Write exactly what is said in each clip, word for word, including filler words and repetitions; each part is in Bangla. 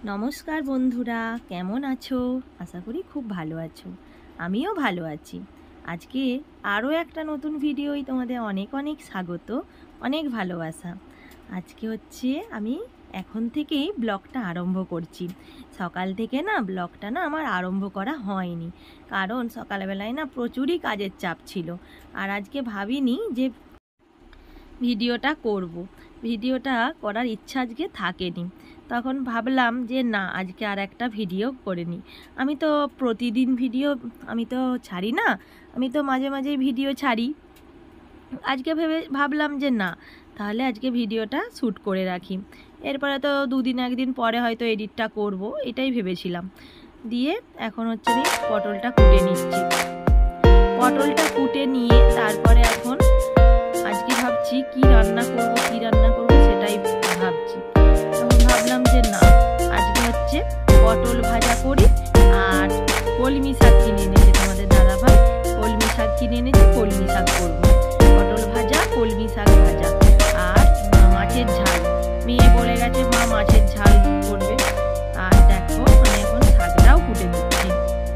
নমস্কার বন্ধুরা, কেমন আছো? আশা করি খুব ভালো আছো। আমিও ভালো আছি। আজকে আরও একটা নতুন ভিডিওই তোমাদের অনেক অনেক স্বাগত, অনেক ভালোবাসা। আজকে হচ্ছে আমি এখন থেকেই ব্লগটা আরম্ভ করছি। সকাল থেকে না ব্লগটা না আমার আরম্ভ করা হয়নি, কারণ সকালবেলায় না প্রচুরই কাজের চাপ ছিল। আর আজকে ভাবিনি যে ভিডিওটা করব। ভিডিওটা করার ইচ্ছা আজকে থাকেনি। তখন ভাবলাম যে না, আজকে আর একটা ভিডিও করে নিই। আমি তো প্রতিদিন ভিডিও আমি তো ছাড়ি না, আমি তো মাঝে মাঝেই ভিডিও ছাড়ি। আজকে ভেবে ভাবলাম যে না, তাহলে আজকে ভিডিওটা শ্যুট করে রাখি, এরপরে তো দুদিন একদিন পরে হয়তো এডিটটা করব, এটাই ভেবেছিলাম। দিয়ে এখন হচ্ছে আমি পটলটা কুটে নিচ্ছি। পটলটা কুটে নিয়ে তারপরে এখন আজকে ভাবছি কি রান্না করব কি রান্না করব সেটাই ভাবছি। তখন ভাবলাম যে না, আজকে হচ্ছে পটল ভাজা করি। আর কলমি শাক কিনে এনেছে তোমাদের দাদাভাই, কলমি শাক কিনে এনেছে, কলমি শাক করবো। পটল ভাজা, কলমি শাক ভাজা আর মাছের ঝাল। মেয়ে বলে গেছে মা মাছের ঝাল করবে। আর দেখো মানে এখন শাকটাও কুটে দিচ্ছি।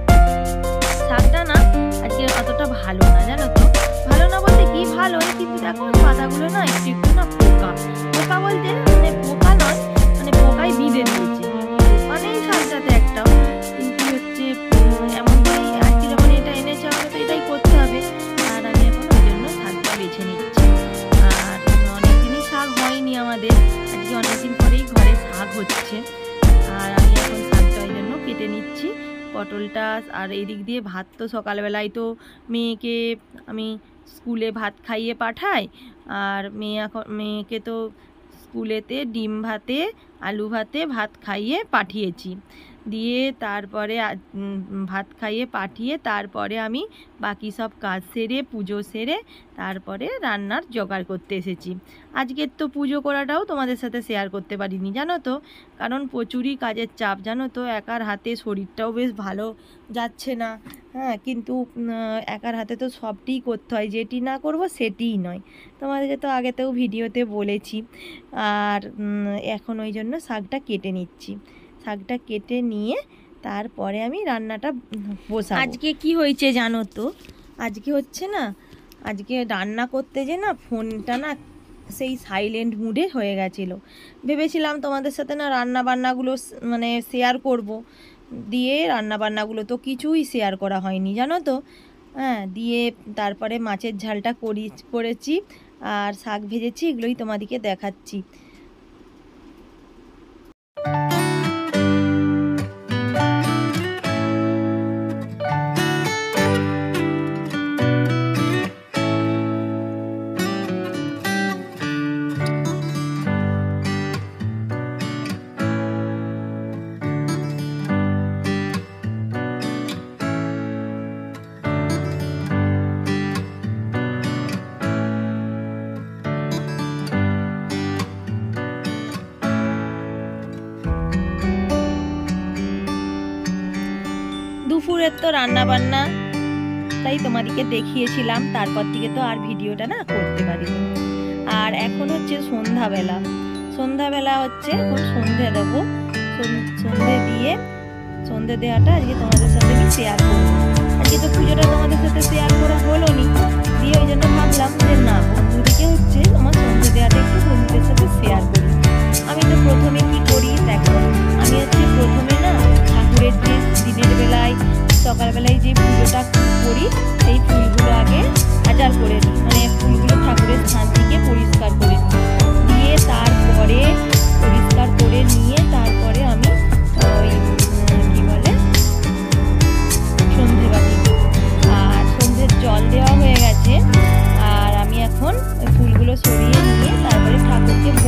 শাকটা না আজকে অতটা ভালো না, জানো তো। ভালো না বলতে কি, ভালো, কিন্তু দেখো পাতাগুলো না একটু একটু না পোকা পোকা বলতে মানে পোকা নয়, মানে পোকায় বিঁধে দিয়েছে মানে এই শাকটাতে একটাও। কিন্তু হচ্ছে এমন করে আজকে যখন এটা এনেছে আমাকে তো এটাই করতে হবে। আর আমি এখন ওই জন্য শাকটা বেছে নিচ্ছি। আর অনেকদিনই শাক হয়নি আমাদের, আজকে অনেকদিন পরেই ঘরে শাক হচ্ছে। আর আমি এখন শাকটা ওই জন্য কেটে নিচ্ছি, পটলটা। আর এদিক দিয়ে ভাত তো সকালবেলায় তো মেয়েকে আমি স্কুলে ভাত খাইয়ে পাঠাই। আর মেয়ে এখন মেয়েকে তো স্কুলেতে ডিম ভাতে আলু ভাতে ভাত খাইয়ে পাঠিয়েছি। দিয়ে তারপরে ভাত খাইয়ে পাঠিয়ে তারপরে আমি বাকি সব কাজ সেরে পুজো সেরে তারপরে রান্নার জোগাড় করতে এসেছি। আজকের তো পুজো করাটাও তোমাদের সাথে শেয়ার করতে পারিনি, জানো তো, কারণ প্রচুরই কাজের চাপ, জানো তো। একার হাতে শরীরটাও বেশ ভালো যাচ্ছে না, হ্যাঁ, কিন্তু একার হাতে তো সবটিই করতে হয়, যেটি না করব সেটিই নয়। তোমাদেরকে তো আগেতেও ভিডিওতে বলেছি। আর এখন ওই জন্য শাকটা কেটে নিচ্ছি। শাকটা কেটে নিয়ে তারপরে আমি রান্নাটা বসাবো। আজকে কি হয়েছে জানো তো, আজকে হচ্ছে না, আজকে রান্না করতে যে না ফোনটা না সেই সাইলেন্ট মুডে হয়ে গেছিলো। ভেবেছিলাম তোমাদের সাথে না রান্না বান্নাগুলো মানে শেয়ার করব, দিয়ে রান্না বান্নাগুলো তো কিছুই শেয়ার করা হয়নি, জানো তো। হ্যাঁ, দিয়ে তারপরে মাছের ঝালটা করি করেছি আর শাক ভেজেছি, এগুলোই তোমাদেরকে দেখাচ্ছি। দুপুরের তো রান্না বান্না তাই তোমাদেরকে দেখিয়েছিলাম, তারপর থেকে তো আর ভিডিওটা না করতে পারিনি। আর এখন হচ্ছে সন্ধ্যাবেলা, সন্ধ্যাবেলা হচ্ছে এখন সন্ধে দেবো। সন্ধে দিয়ে সন্ধে দেওয়াটা আজকে তোমাদের সাথে আমি শেয়ার করবো। আজকে তো পুজোটা তোমাদের সাথে শেয়ার করা হলো নি, দিয়ে ওই জন্য ভাবলাম যে না, বন্ধুদেরকে হচ্ছে আমার সন্ধে দেওয়াটা একটু বন্ধুদের সাথে শেয়ার করি। আমি তো প্রথমে কি করি দেখো, আমি হচ্ছে প্রথমে না ঠাকুরের যে দিনের বেলায় সকালবেলায় যে পুজোটা করি সেই ফুলগুলো আগে আচার করে নিই, মানে ফুলগুলো ঠাকুরের স্থান থেকে পরিষ্কার করে নিই। দিয়ে তারপরে পরিষ্কার করে নিয়ে তারপরে আমি ওই কী বলে সন্ধে বাতি। আর সন্ধ্যের জল দেওয়া হয়ে গেছে, আর আমি এখন ওই ফুলগুলো সরিয়ে নিয়ে তারপরে ঠাকুরকে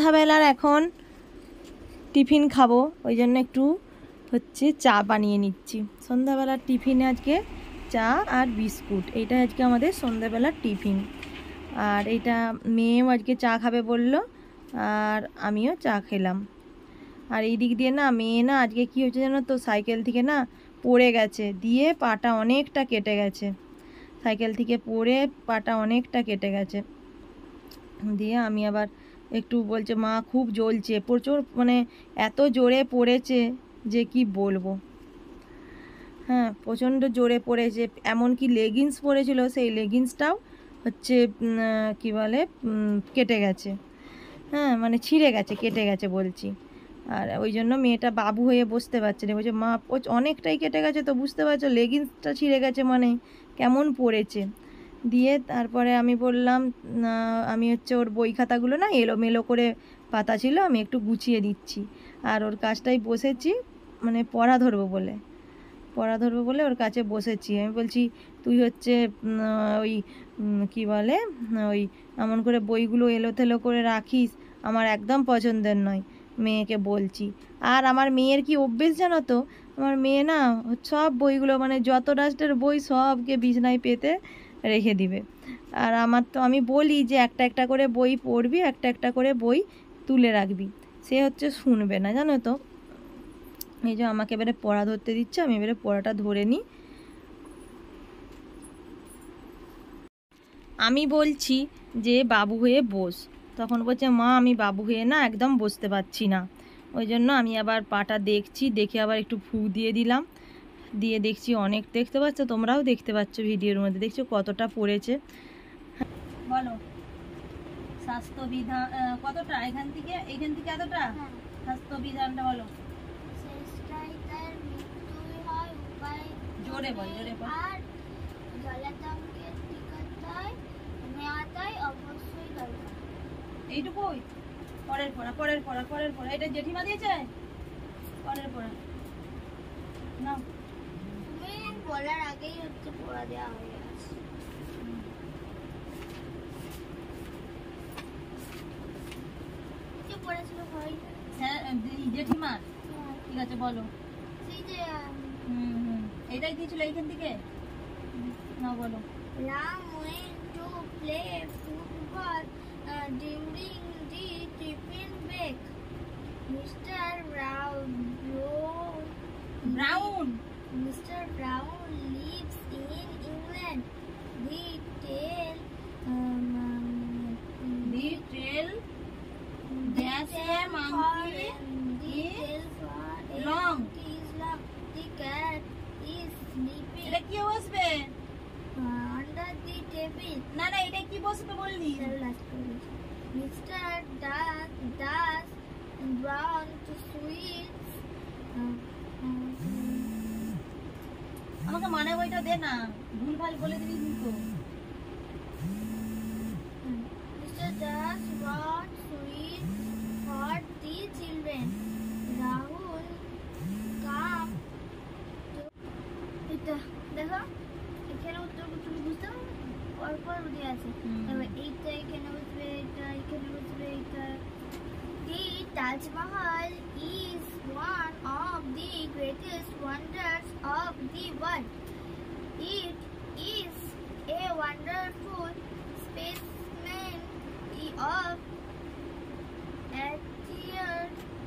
সন্ধ্যাবেলার এখন টিফিন খাবো, ওই জন্য একটু হচ্ছে চা বানিয়ে নিচ্ছি। সন্ধ্যাবেলার টিফিনে আজকে চা আর বিস্কুট, এইটা আজকে আমাদের সন্ধ্যাবেলার টিফিন। আর এইটা মেয়েও আজকে চা খাবে বললো, আর আমিও চা খেলাম। আর এই দিক দিয়ে না মেয়ে না আজকে কী হয়েছে জানো তো, সাইকেল থেকে না পড়ে গেছে, দিয়ে পাটা অনেকটা কেটে গেছে। সাইকেল থেকে পড়ে পাটা অনেকটা কেটে গেছে। দিয়ে আমি আবার একটু বলছে মা খুব জ্বলছে, প্রচুর মানে এত জোরে পড়েছে যে কি বলবো। হ্যাঁ, প্রচণ্ড জোরে পড়েছে, এমনকি লেগিংস পরেছিল, সেই লেগিংসটাও হচ্ছে কি বলে কেটে গেছে। হ্যাঁ, মানে ছিঁড়ে গেছে, কেটে গেছে বলছি। আর ওই জন্য মেয়েটা বাবু হয়ে বসতে পারছে না, বলছে মা অনেকটাই কেটে গেছে তো, বুঝতে পারছো লেগিংসটা ছিঁড়ে গেছে মানে কেমন পড়েছে। দিয়ে তারপরে আমি বললাম আমি হচ্ছে ওর বই খাতাগুলো না এলোমেলো করে পাতা ছিল, আমি একটু গুছিয়ে দিচ্ছি। আর ওর কাছটাই বসেছি, মানে পড়া ধরবো বলে পড়া ধরবো বলে ওর কাছে বসেছি। আমি বলছি তুই হচ্ছে ওই কি বলে ওই এমন করে বইগুলো এলোথেলো করে রাখিস, আমার একদম পছন্দের নয়, মেয়েকে বলছি। আর আমার মেয়ের কি অভ্যেস জানো তো, আমার মেয়ে না সব বইগুলো মানে যত রাষ্ট্রের বই সবকে বিছনায় পেতে রেখে দিবে। আর আমার তো আমি বলি যে একটা একটা করে বই পড়বি, একটা একটা করে বই তুলে রাখবি, সে হচ্ছে শুনবে না জানো তো। এই যে আমাকে এবারে পড়া ধরতে দিচ্ছে, আমি এবারে পড়াটা ধরে নিই। আমি বলছি যে বাবু হয়ে বস, তখন বলছে মা আমি বাবু হয়ে না একদম বসতে পারছি না। ওই জন্য আমি আবার পাটা দেখছি, দেখে আবার একটু ফুঁ দিয়ে দিলাম, দিয়ে দেখছি অনেক, দেখতে পাচ্ছ তোমরাও দেখতে পাচ্ছ ভিডিওর মধ্যে, দেখছো কতটা পড়েছে। বলো স্বাস্থ্যবিধান কতটা, এখান থেকে এখান থেকে এতটা স্বাস্থ্যবিধানটা বলো, জোরে বল জোরে বল। এইটুকুই, পরের পড়া পরের পড়া পরের পড়া, এটা জেঠিমা দিয়েছে পরের পড়া না, তুমি বলার আগেই হচ্ছে পড়া দেওয়া হয়ে গেছে। কি পড়েছিল ভাই? হ্যাঁ জেঠিমা, ঠিক আছে বলো। সেই যে হুম হুম এটাই দিয়েছিল এইখান থেকে না, বলো। Ram went to play football uh, during the tiffin break. Mister Brown, Brown, Mister Brown lives in England. The tail, um, the tail, that's a monkey. The tail is long. The cat is sleeping. এটা কি বসবে? Under the table. না না এটা কি বসবে বললি? Mister Duck does brown to sweets. আমাকে মানে বইটা দে না, ভুলভাল বলে দিবি কিন্তু। Mister Duck brought sweets for the children. Rahul come. এটা দেখো এখানে উত্তর তুমি বুঝতে পারো, পরপর দিয়ে আছে। এবার এইটা এখানে বসবে, এটা এখানে বসবে, এটা। The Taj Mahal is one of the greatest wonders of the world. It is a wonderful specimen of nature.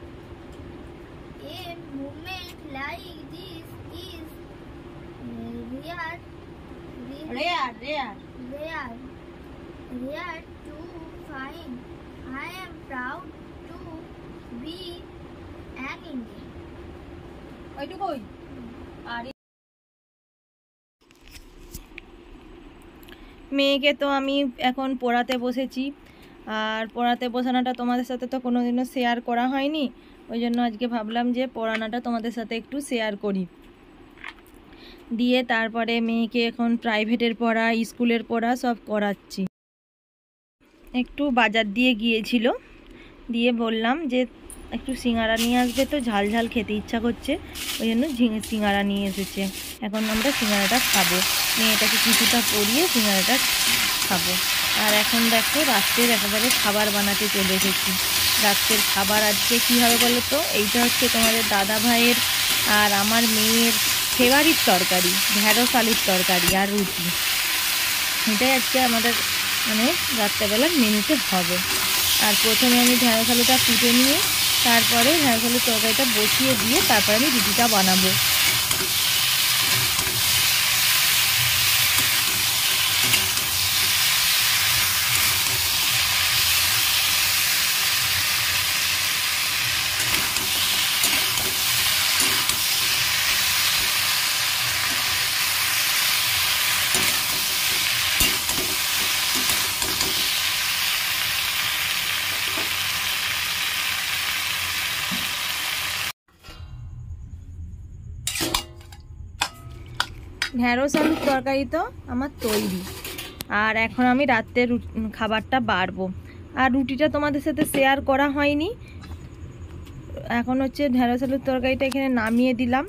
A moment like this is rare. Rare, rare, rare, rare to find. I am proud to be an Indian. ওইটুকুই। আর মেয়েকে তো আমি এখন পড়াতে বসেছি, আর পড়াতে বসানোটা তোমাদের সাথে তো কোনোদিনও শেয়ার করা হয়নি, ওই জন্য আজকে ভাবলাম যে পড়ানোটা তোমাদের সাথে একটু শেয়ার করি। দিয়ে তারপরে মেয়েকে এখন প্রাইভেটের পড়া, স্কুলের পড়া সব করাচ্ছি। একটু বাজার দিয়ে গিয়েছিল, দিয়ে বললাম যে একটু সিঙ্গারা নিয়ে আসবে, তো ঝাল ঝাল খেতে ইচ্ছা করছে, ওই জন্য সিঙ্গারা নিয়ে এসেছে। এখন আমরা সিঙ্গারাটা খাবো, মেয়েটাকে কিছুটা পরিয়ে সিঙ্গারাটা খাবো। আর এখন দেখো রাত্রের একেবারে খাবার বানাতে চলে এসেছি। রাত্রের খাবার আজকে কী হবে বলো তো? এইটা হচ্ছে তোমাদের দাদা ভাইয়ের আর আমার মেয়ের ফেভারিট তরকারি, ঢ্যাঁড়স আলুর তরকারি আর রুটি। এটাই আজকে আমাদের মানে রাত্রেবেলার মেনুতে হবে। আর প্রথমে আমি ঢ্যাঁড়স আলুটা কুটে নিয়ে তারপরে ঢ্যাঁড়স আলুর তরকারিটা বসিয়ে দিয়ে তারপরে আমি রুটিটা বানাবো। ঢ্যাঁড়স আলুর তরকারি তো আমার তৈরি। আর এখন আমি রাত্রের খাবারটা বাড়বো। আর রুটিটা তোমাদের সাথে শেয়ার করা হয়নি। এখন হচ্ছে ঢ্যাঁড়স আলুর তরকারিটা এখানে নামিয়ে দিলাম।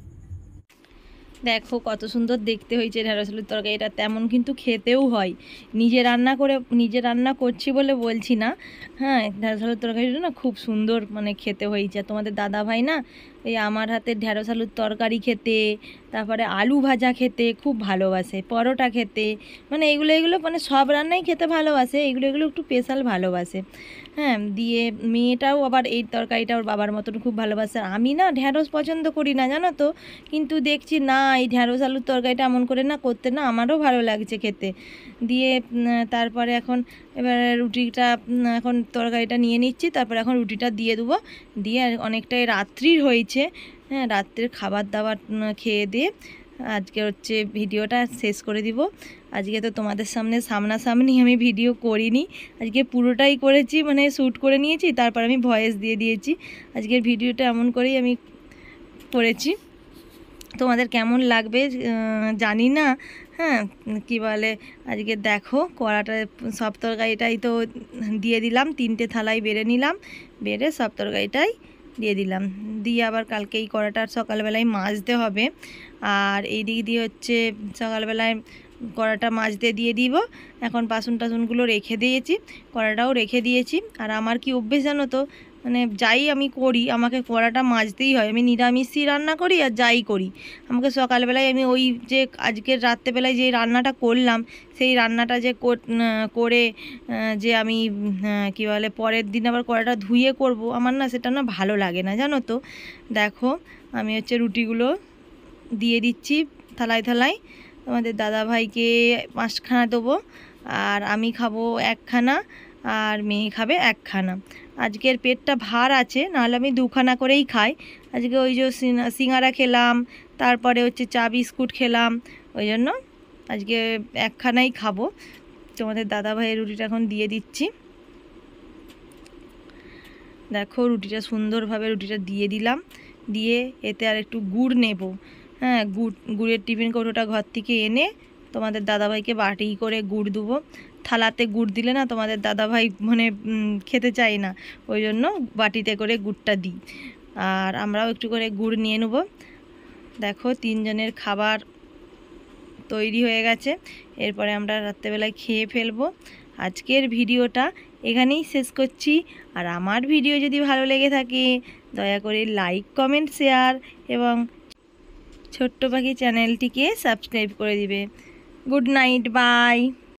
দেখো কত সুন্দর দেখতে হয়েছে ঢ্যাঁড়স আলুর তরকারিটা, তেমন কিন্তু খেতেও হয়। নিজে রান্না করে নিজে রান্না করছি বলে বলছি না, হ্যাঁ ঢ্যাঁড়স আলুর তরকারিটা না খুব সুন্দর মানে খেতে হয়েছে। তোমাদের দাদা ভাই না এই আমার হাতের ঢ্যাঁড়স আলুর তরকারি খেতে, তারপরে আলু ভাজা খেতে খুব ভালোবাসে, পরোটা খেতে, মানে এগুলো এগুলো মানে সব রান্নাই খেতে ভালোবাসে, এগুলো এগুলো একটু স্পেশাল ভালোবাসে। হ্যাঁ, দিয়ে মেয়েটাও আবার এই তরকারিটা ওর বাবার মতন খুব ভালোবাসে। আমি না ঢ্যাঁড়স পছন্দ করি না জানো তো, কিন্তু দেখছি না এই ঢ্যাঁড়স আলুর তরকারিটা এমন করে না করতে না আমারও ভালো লাগছে খেতে। দিয়ে তারপরে এখন এবারে রুটিটা এখন তরকারিটা নিয়ে নিচ্ছি, তারপরে এখন রুটিটা দিয়ে দেবো। দিয়ে অনেকটাই রাত্রির হয়েছে, হ্যাঁ রাত্রের খাবার দাবার খেয়ে দিয়ে আজকে হচ্ছে ভিডিওটা শেষ করে দিব। আজকে তো তোমাদের সামনে সামনাসামনি আমি ভিডিও করিনি, আজকে পুরোটাই করেছি, মানে শ্যুট করে নিয়েছি, তারপর আমি ভয়েস দিয়ে দিয়েছি। আজকের ভিডিওটা এমন করেই আমি করেছি। তোমাদের কেমন লাগবে জানি না, হ্যাঁ কি বলে আজকে দেখো কড়াটা সব তরকারিটাই তো দিয়ে দিলাম, তিনটে থালায় বেড়ে নিলাম, বেড়ে সব তরকারিটাই দিয়ে দিলাম। দিয়ে আবার কালকে এই কড়াটা সকালবেলায় মাজতে হবে। আর এই দিক দিয়ে হচ্ছে সকালবেলায় কড়াটা মাজতে দিয়ে দিব। এখন বাসন টাসনগুলো রেখে দিয়েছি, কড়াটাও রেখে দিয়েছি। আর আমার কি অভ্যেস জানো তো, মানে যাই আমি করি আমাকে কড়াটা মাজতেই হয়। আমি নিরামিষই রান্না করি আর যাই করি আমাকে সকালবেলায় আমি ওই যে আজকের রাত্রেবেলায় যে রান্নাটা করলাম সেই রান্নাটা যে করে যে আমি কী বলে পরের দিন আবার কড়াটা ধুয়ে করব, আমার না সেটা না ভালো লাগে না জানো তো। দেখো আমি হচ্ছে রুটিগুলো দিয়ে দিচ্ছি থালায় থালায়। তোমাদের দাদা ভাইকে পাঁচখানা দেবো, আর আমি খাবো একখানা, আর মেয়ে খাবে একখানা। আজকের পেটটা ভার আছে, নাহলে আমি দুখানা করেই খাই। আজকে ওই যে সিঙ্গারা খেলাম, তারপরে হচ্ছে চা বিস্কুট খেলাম, ওই জন্য আজকে একখানাই খাবো। তোমাদের দাদা ভাইয়ের রুটিটা এখন দিয়ে দিচ্ছি। দেখো রুটিটা সুন্দরভাবে রুটিটা দিয়ে দিলাম। দিয়ে এতে আর একটু গুড় নেব, হ্যাঁ গুড় গুড়ের টিফিন কৌটোটা ঘর থেকে এনে তোমাদের দাদাভাইকে বাটি করে গুড় দেবো। থালাতে গুড় দিলে না তোমাদের দাদাভাই মানে খেতে চায় না, ওই জন্য বাটিতে করে গুড়টা দিই। আর আমরাও একটু করে গুড় নিয়ে নেব। দেখো তিনজনের খাবার তৈরি হয়ে গেছে, এরপরে আমরা রাত্রেবেলায় খেয়ে ফেলবো। আজকের ভিডিওটা এখানেই শেষ করছি। আর আমার ভিডিও যদি ভালো লেগে থাকে দয়া করে লাইক কমেন্ট শেয়ার এবং ছোট্ট পাখি চ্যানেলটিকে সাবস্ক্রাইব করে দিবে। Good night, by.